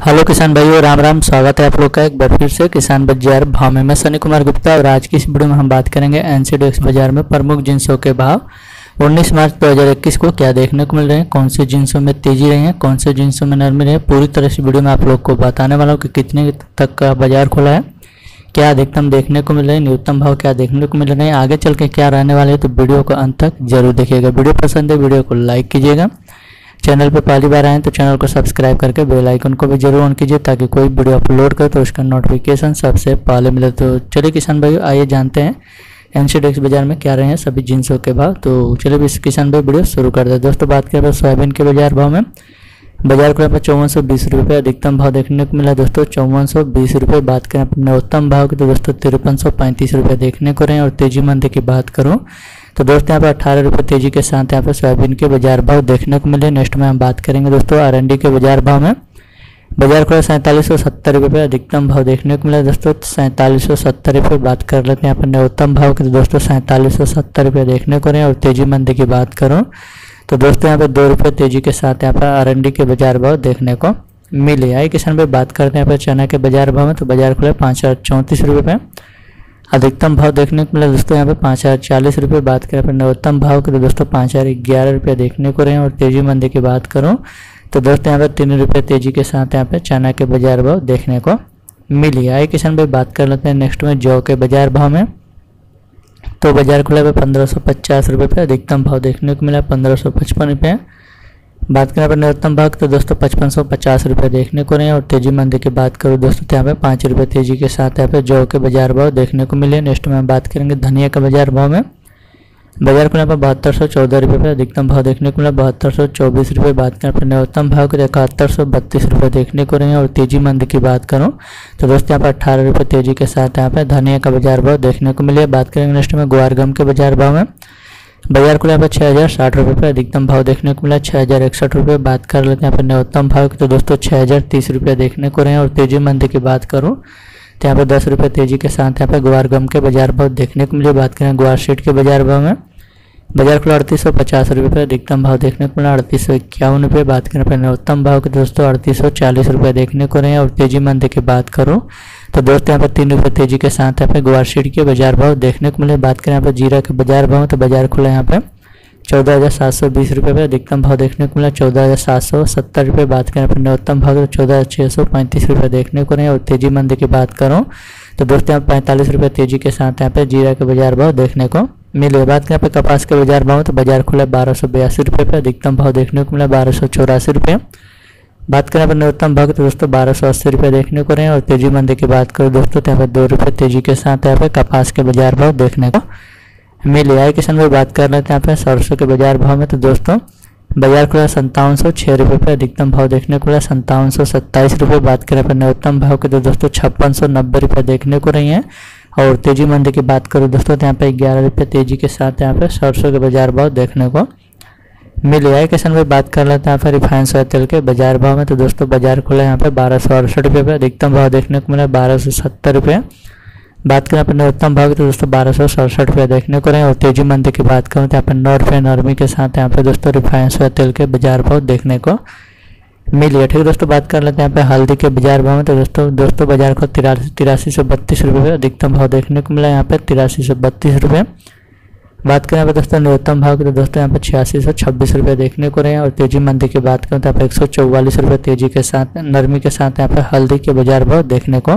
Hello किसान भाइयों, राम राम। स्वागत है आप लोग का एक बार फिर से किसान बाजार भाव में। मैं सनी कुमार गुप्ता और आज की इस वीडियो में हम बात करेंगे एनसीडीएक्स बाजार में प्रमुख जिंसों के भाव 19 मार्च 2021 को क्या देखने को मिल रहे हैं, कौन से जिंसों में तेजी रही है, कौन से जिंसों में नरमी रही है। पूरी तरह से वीडियो में आप लोग को बताने वाला हूँ कि कितने तक का बाजार खुला है, क्या अधिकतम देखने को मिल रहे हैं, न्यूनतम भाव क्या देखने को मिल रहे हैं, आगे चल के क्या रहने वाले हैं। तो वीडियो को अंत तक जरूर देखिएगा। वीडियो पसंद है वीडियो को लाइक कीजिएगा। चैनल पर पहली बार आए तो चैनल को सब्सक्राइब करके बेल आइकन को भी जरूर ऑन कीजिए ताकि कोई वीडियो अपलोड करे तो उसका नोटिफिकेशन सबसे पहले मिले। तो चलिए किसान भाइयों, आइए जानते हैं एनसीडीएक्स बाजार में क्या रहे हैं सभी जिंसों के भाव। तो चलिए किसान भाई वीडियो शुरू कर दे। दोस्तों बात करें सोयाबीन के बाजार भाव में, बाजार खुला पर 5420 रुपये अधिकतम भाव देखने को मिला। दोस्तों 5420 रुपये। बात करें अपने न्यूनतम भाव की तो दोस्तों 5335 रुपये देखने को रहे हैं। और तेजी मंदी की बात करूं तो दोस्तों यहाँ पर 18 रुपये तेजी के साथ यहाँ पर सोयाबीन के बाजार भाव देखने को मिले। नेक्स्ट में हम बात करेंगे दोस्तों आरएनडी के बाजार भाव में, बाजार खुला 4770 रुपये अधिकतम भाव देखने को मिला। दोस्तों 4770 रुपये। बात कर लेते हैं यहाँ पर न्यूनतम भाव की तो दोस्तों 4770 रुपये देखने को रहे हैं। और तेजी मंदी की बात करूँ तो दोस्तों यहाँ पे 2 रुपये तेजी के साथ यहाँ पर आरएनडी के बाजार भाव देखने को मिले। आइए किसान भाई बात करते हैं यहाँ पर चना के बाजार भाव में, तो बाजार खुला 5034 रुपये अधिकतम भाव देखने को मिला। दोस्तों यहाँ पे 5040 रुपये। बात करें पर न्यूनतम भाव की तो दोस्तों 5011 रुपये देखने को रहे हैं। और तेजी मंदी की बात करूँ तो दोस्तों यहाँ पे 3 रुपये तेजी के साथ यहाँ पे चना के बाजार भाव देखने को मिली। आइए किसान भाई बात कर लेते हैं नेक्स्ट में जौ के बाजार भाव में, तो बाजार खुला पे 1550 रुपये पे अधिकतम भाव देखने को मिला 1555 रुपये। बात करें पर न्यूनतम भाव तो दोस्तों 5550 रुपये देखने को रहे हैं। और तेजी मंदी की बात करूँ दोस्तों तो यहाँ पे 5 रुपये तेजी के साथ यहाँ पे जौ के बाजार भाव देखने को मिले। नेक्स्ट में हम बात करेंगे धनिया का बाजार भाव में, बाजार खुला पर 7214 रुपये पे अधिकतम भाव देखने को मिला 7224 रुपये। बात करें पर न्यूनतम भाव के 7132 रुपये देखने को रहे हैं। और तेजी मंदी की बात करूँ तो दोस्तों यहाँ पर 18 रुपये तेजी के साथ यहाँ पे धनिया का बाजार भाव देखने को मिले। बात करेंगे नेक्स्ट में ग्वार गम के बाजार भाव में, बाजार खुला पर 6060 रुपये पे अधिकतम भाव देखने को मिला 6061 रुपये। बात कर लेते हैं यहाँ पर न्यूनतम भाव की तो दोस्तों 6030 रुपये देखने को रहे हैं। और तेजी मंदी की बात करूँ तो यहाँ पर 10 रुपये तेजी के साथ यहाँ पे ग्वार गम के बाजार भाव देखने को मिले। बात करें ग्वार शीट के बाजार भाव में, बाजार खुला 3850 रुपये पे अधिकतम भाव देखने को मिला 3851 रुपये। बात करें पर न्यूनतम भाव के दोस्तों 3840 रुपये देखने को रहे हैं। और तेजी मंदी की बात करूँ तो दोस्तों यहाँ पर 3 रुपये तेजी के साथ यहाँ पे ग्वार शीट के बाजार भाव देखने को मिले। बात करें यहाँ पर जीरा के बाजार भाव तो बाजार खुला यहाँ पे 14720 रुपये पे अधिकतम भाव देखने को मिला 14770 रुपये। बात करें पर न्यूनतम भाव तो 14635 रुपये देखने को रहे हैं। और तेजी मंदी की बात करूँ तो दोस्तों यहाँ 45 रुपये तेजी के साथ यहाँ पे जीरा के बाजार भाव देखने को मिले। बात करें यहाँ पे कपास के बाजार भाव तो बाजार खुला 1282 रुपये पे अधिकतम भाव देखने को मिला 1284 रुपये। बात करें पर न्यूनतम भाव तो दोस्तों 1280 रुपये देखने को रहे हैं। और तेजी मंदी की बात करूँ दोस्तों तो यहाँ पे 2 रुपये तेजी के साथ यहाँ पे कपास के बाजार भाव देखने को मिले। आए किसान भाई बात कर लेते हैं यहाँ पे सरसों के बाजार भाव में, तो दोस्तों बाजार खुला 5706 रुपये पे अधिकतम भाव देखने को मिला 5727 रुपये। बात करें पर न्यूनतम भाव के तो दोस्तों 5690 रुपये देखने को रही हैं। और तेजी मंदी की बात करूँ दोस्तों तो यहाँ पे 11 रुपये तेजी के साथ यहाँ पे सरसों के बाजार भाव देखने को मिले। आए किसान भाई बात कर लेते हैं यहाँ पे रिफाइंड सोया तेल के बाजार भाव में, तो दोस्तों बाजार खुला यहाँ पे 1268 रुपये पे अधिकतम भाव देखने को मिला 1270 रुपये। बात करें अपने न्यूनतम भाव की तो दोस्तों 1267 रुपये देखने को रहे हैं। और तेजी मंदी की बात करूँ तो यहाँ पर 9 रुपये नरमी के साथ यहाँ पे दोस्तों रिफाइंड सोया तेल के बाजार भाव देखने को मिली। ठीक है दोस्तों बात कर लेते हैं यहाँ पे हल्दी के बाजार भाव में, तो दोस्तों बाजार को 8332 रुपये पे अधिकतम भाव देखने को मिला यहाँ पे 8332 रुपये। बात करें यहाँ पे दोस्तों न्यूनतम भाव की तो दोस्तों यहाँ पे 8626 रुपये देखने को रहे हैं। और तेजी मंदी की बात करें तो यहाँ पे 144 रुपये तेजी के साथ नरमी के साथ यहाँ पे हल्दी के बाजार भाव देखने को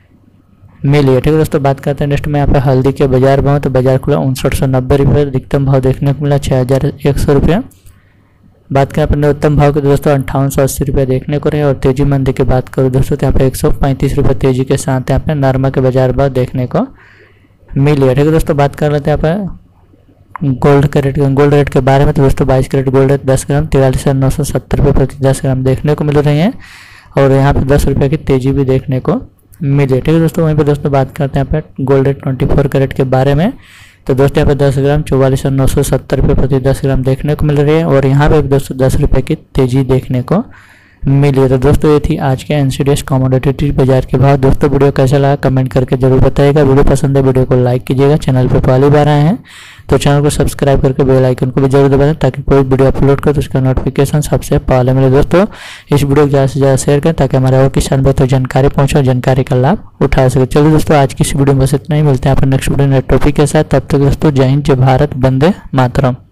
मिली है। ठीक है दोस्तों बात करते हैं नेक्स्ट में यहाँ पे हल्दी के बाजार भाव, तो बाजार खुला 5990 रुपये अधिकतम भाव देखने को मिला 6100 रुपये। बात करें अपने न्यूनतम भाव के दोस्तों 5880 रुपये देखने को रहे हैं। और तेजी मंदी की बात करूँ दोस्तों तो यहाँ पे 135 रुपये तेजी के साथ यहाँ पे नरमा के बाजार भाव देखने को मिली है। ठीक है दोस्तों बात कर लेते हैं यहाँ पे गोल्ड रेट के बारे में, तो दोस्तों 22 कैरेट गोल्ड रेट 10 ग्राम 43,970 रुपये प्रति 10 ग्राम देखने को मिल रही हैं। और यहाँ पे 10 रुपये की तेजी भी देखने को मिले। ठीक है दोस्तों वहीं पे दोस्तों बात करते हैं यहाँ पे गोल्ड रेट 24 कैरेट के बारे में, तो दोस्तों यहाँ पे 10 ग्राम 44,970 रुपये प्रति 10 ग्राम देखने को मिल रही है। और यहाँ पे दोस्तों 10 रुपये की तेजी देखने को मिली। तो दोस्तों ये थी आज के एनसीडीएक्स कमोडिटी बाजार के भाव। दोस्तों वीडियो कैसा लगा कमेंट करके जरूर बताइएगा। वीडियो पसंद है वीडियो को लाइक कीजिएगा। चैनल पर पहली बार आए हैं तो चैनल को सब्सक्राइब करके बेल आइकन को भी जरूर दबा दें ताकि कोई वीडियो अपलोड करें तो उसका नोटिफिकेशन सबसे पहले मिले। दोस्तों इस वीडियो को ज़्यादा से ज़्यादा शेयर करें ताकि हमारे और किसान भाई तक जानकारी पहुँचे और जानकारी का लाभ उठा सके। चलिए दोस्तों आज की इस वीडियो में बस इतना ही, मिलते हैं अपन नेक्स्ट वीडियो नए टॉपिक के साथ। तब तक दोस्तों जय हिंद, जय भारत, वंदे मातरम।